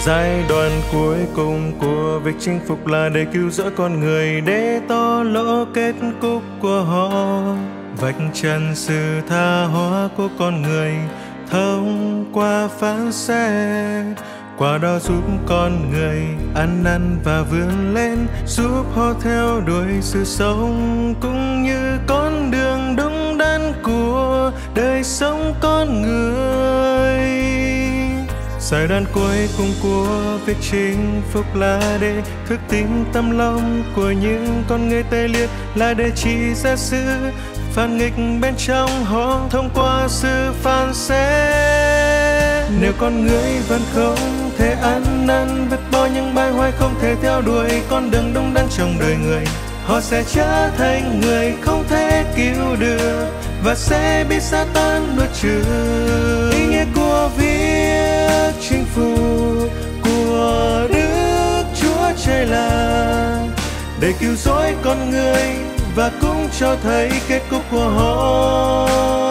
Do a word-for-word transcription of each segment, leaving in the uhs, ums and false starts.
Giai đoạn cuối cùng của việc chinh phục là để cứu rỗi con người, để tỏ lộ kết cục của họ. Vạch trần sự tha hóa của con người thông qua phán xét, qua đó giúp con người ăn năn và vươn lên, giúp họ theo đuổi sự sống cũng như con đường đúng đắn của đời sống con người. Giai đoạn cuối cùng của việc chinh phục là để thức tỉnh tâm lòng của những con người tê liệt, là để chỉ ra sự phản nghịch bên trong họ thông qua sự phán xét. Nếu con người vẫn không thể ăn năn, vứt bỏ những bại hoại, không thể theo đuổi con đường đúng đắn trong đời người, họ sẽ trở thành người không thể cứu được và sẽ bị Satan nuốt chửng. Ý nghĩa của việc chinh phục của Đức Chúa Trời là để cứu rỗi con người và cũng cho thấy kết cục của họ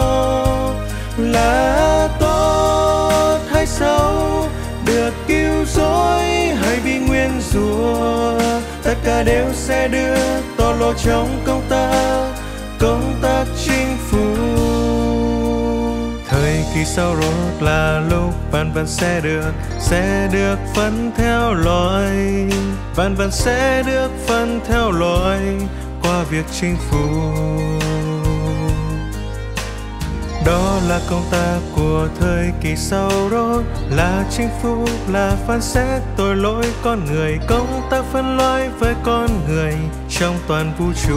là tốt hay xấu, được cứu rỗi hay bị nguyền rủa, tất cả đều sẽ được tỏ lộ trong công tác công tác chinh phục. Thời kỳ sau rốt là lúc vạn vật sẽ được sẽ được phân theo loài, vạn vật sẽ được phân theo loài qua việc chinh phục. Đó là công tác của thời kỳ sau rốt, là chinh phục, là phán xét tội lỗi con người, công tác phân loại với con người trong toàn vũ trụ.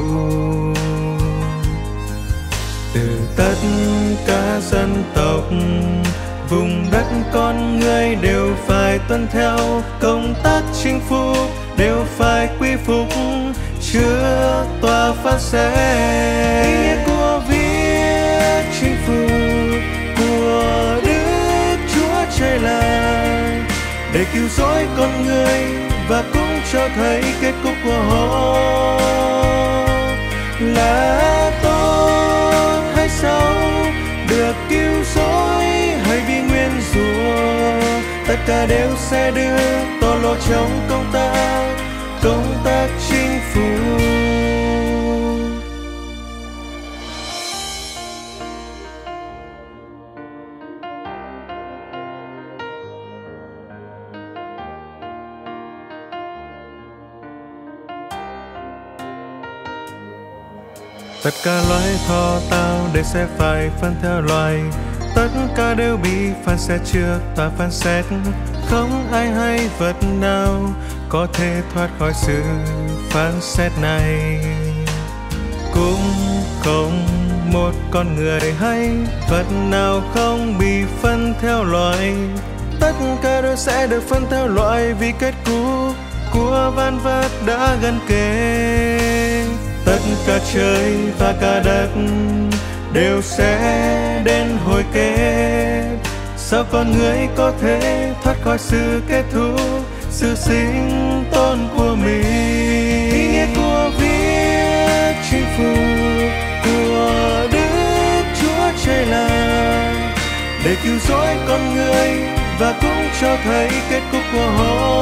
Từ tất cả dân tộc, vùng đất con người đều phải tuân theo công tác chinh phục, đều phải quy phục trước tòa phán xét. Ý nghĩa của việc chinh phục của Đức Chúa Trời là để cứu rỗi con người và cũng cho thấy kết cục của họ là tốt hay xấu, được cứu rỗi hay bị nguyền rủa, tất cả đều sẽ được tỏ lộ trong công tác công tác chinh phục. Tất cả loài thọ tạo đều sẽ phải phân theo loài, tất cả đều bị phán xét trước tòa phán xét, không ai hay vật nào có thể thoát khỏi sự phán xét này. Cũng không một con người hay vật nào không bị phân theo loài, tất cả đều sẽ được phân theo loài vì kết cục của vạn vật đã gần kề. Tất cả trời và cả đất đều sẽ đến hồi kết. Sao con người có thể thoát khỏi sự kết thúc, sự sinh tồn của mình? Ý nghĩa của việc chinh phục của Đức Chúa Trời là để cứu rỗi con người và cũng cho thấy kết cục của họ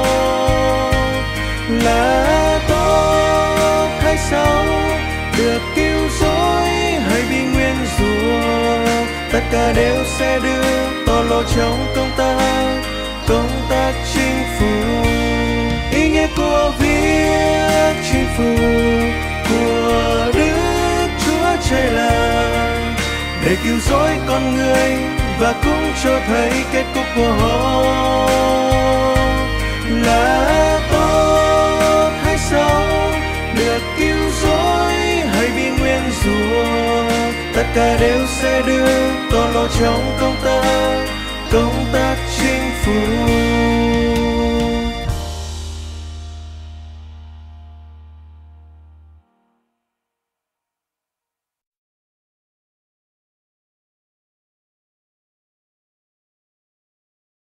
là tốt hay xấu, được cứu rỗi hay bị nguyền rủa, tất cả đều sẽ được tỏ lộ trong công tác công tác chinh phục. Ý nghĩa của việc chinh phục của Đức Chúa Trời là để cứu rỗi con người và cũng cho thấy kết cục của họ là tốt hay xấu, được cứu rỗi hay bị nguyền rủa, tất cả đều sẽ được tỏ lộ trong công tác công tác chinh phục.